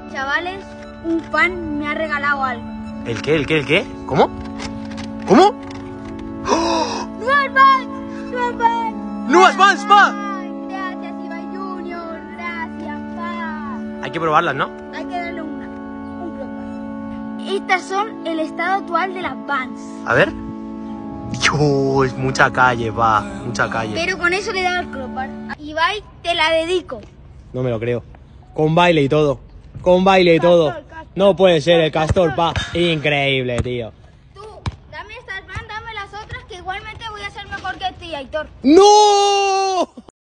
Chavales, un fan me ha regalado algo. ¿El qué? ¿El qué? ¿El qué? ¿Cómo? ¿Cómo? ¡Nuevas Vans! ¡Nuevas Vans! ¡Nuevas Vans, pa! Gracias, Ibai Junior. Gracias, pa. Hay que probarlas, ¿no? Hay que darle un crop. Estas son el estado actual de las Vans. A ver. Es mucha calle, pa. Mucha calle. Pero con eso le he dado el crop. Ibai, te la dedico. No me lo creo. Con baile y todo. Con baile y todo. No puede ser el castor, pa. Increíble, tío. Tú, dame estas Vans, dame las otras, que igualmente voy a ser mejor que ti, Aitor. ¡No!